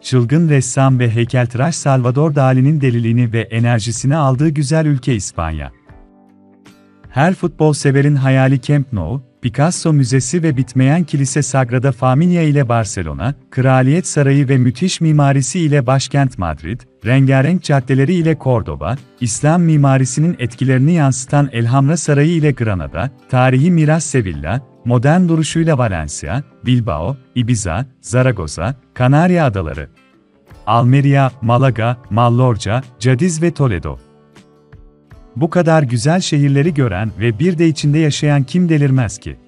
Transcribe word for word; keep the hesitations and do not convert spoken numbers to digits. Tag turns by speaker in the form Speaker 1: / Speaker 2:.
Speaker 1: çılgın ressam ve heykeltıraş Salvador Dali'nin deliliğini ve enerjisini aldığı güzel ülke İspanya. Her futbol severin hayali Camp Nou, Picasso Müzesi ve bitmeyen kilise Sagrada Familia ile Barcelona, Kraliyet Sarayı ve müthiş mimarisi ile başkent Madrid, rengarenk caddeleri ile Cordoba, İslam mimarisinin etkilerini yansıtan Elhamra Sarayı ile Granada, tarihi miras Sevilla, modern duruşuyla Valencia, Bilbao, Ibiza, Zaragoza, Kanarya Adaları, Almeria, Malaga, Mallorca, Cadiz ve Toledo. Bu kadar güzel şehirleri gören ve bir de içinde yaşayan kim delirmez ki?